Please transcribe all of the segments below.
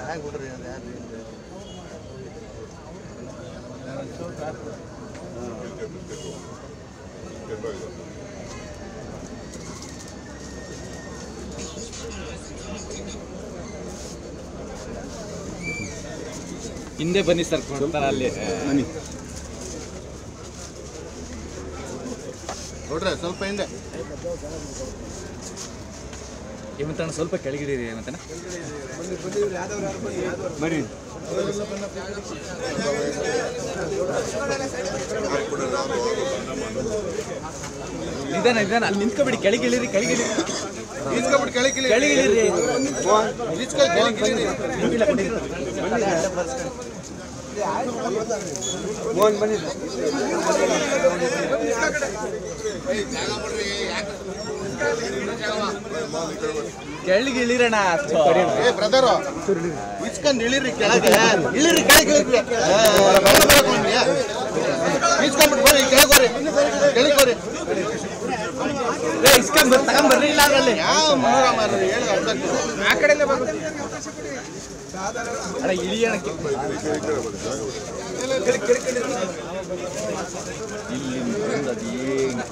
ಹಿಂದೆ ಬನ್ನಿ ಸರ್, ಕೊಡ್ತಾರ ಅಲ್ಲಿ ಬನ್ನಿ ನೋಡ್ರೆ ಸ್ವಲ್ಪ ಹಿಂದೆ ಹೇಮಂತಣ್ಣ, ಸ್ವಲ್ಪ ಕೆಳಗಿಡೀರಿ ಹೇಮಂತಣ್ಣ. ಬರ್ರಿ ನಿಧಾನ ನಿಧಾನ, ಅಲ್ಲಿ ನಿಂತ್ಕೊಬಿಡಿ, ಕೆಳಗಿಳಿರಿ ಕೆಳಗಿಳಿರಿ ಕೆಳಗಿಳಿರಿ. ಮೋಹನ್ ಬನ್ನಿ. ಕೆಳಗೆ ಇಳಿರಣ ಬ್ರದರ್, ಇಸ್ಕೊಂಡ್ ಇಳಿರಿ ಕೆಳಗೆ, ಇಳಿರಿ ಕೆಳಗೆ ಇಸ್ಕೊಂಡ್ಬಿಟ್ಟು ಬರ್ರಿ ಕೆಳಗೋರಿ ಕೆಳಗೋರಿ ಇಸ್ಕೊಂಡ್ ತಗೊಂಡ್ಬರ್ರಿ. ಇಲ್ಲ ಅದರಲ್ಲಿ ಯಾವ ಮೂರ ಮಾರ್ರಿ ಹೇಳಿ ಆ ಕಡೆಯಲ್ಲೇ ಬರುತ್ತೆ ಅಣ್ಣ, ಇಳಿಯೋಣ. ಇಲ್ಲಿ ಅದೇನು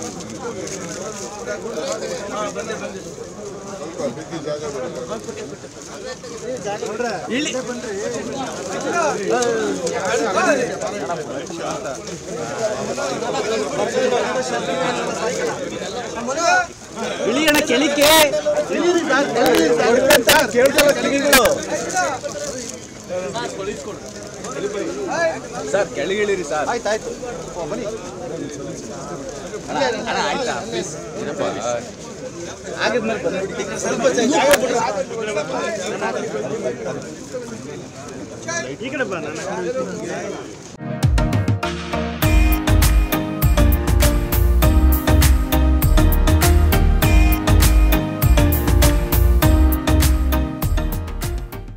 ಇಳಿ ಇಳಿಯೋಣ ಕೆಳಕ್ಕೆ. ಸರ್ ಕೆಳಗಿಳಿರಿ ಸರ್. ಆಯ್ತಾಯ್ತು ಬನ್ನಿ. ಅಣ್ಣ ಆಯ್ತಾ ಪ್ಲೀಸ್ ಏನಪ್ಪ ಆಗಿದ್ಮೇಲೆ ಬಂದ್ಬಿಟ್ಟು ಸ್ವಲ್ಪ ಈ ಕಡೆ ಬಾ.